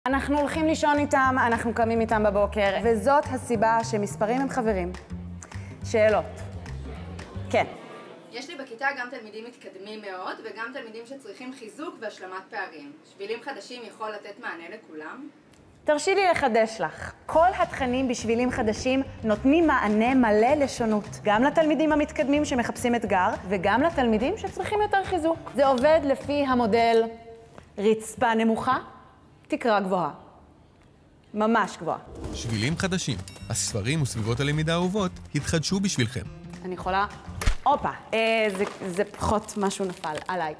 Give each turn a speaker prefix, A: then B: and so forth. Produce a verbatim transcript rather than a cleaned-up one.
A: אנחנו הולכים לישון איתם, אנחנו קמים איתם בבוקר, וזאת הסיבה שמספרים הם חברים. שאלות. כן.
B: יש לי בכיתה גם תלמידים מתקדמים מאוד, וגם תלמידים שצריכים חיזוק והשלמת פערים. שבילים חדשים יכול לתת מענה לכולם?
A: תרשי לי לחדש לך. כל התכנים בשבילים חדשים נותנים מענה מלא לשונות. גם לתלמידים המתקדמים שמחפשים אתגר, וגם לתלמידים שצריכים יותר חיזוק. זה עובד לפי המודל רצפה נמוכה, תקרה גבוהה. ממש גבוהה.
C: שבילים חדשים. הספרים וסביבות הלמידה האהובות התחדשו בשבילכם.
A: אני יכולה... הופה, אה, זה, זה פחות משהו נפל עליי.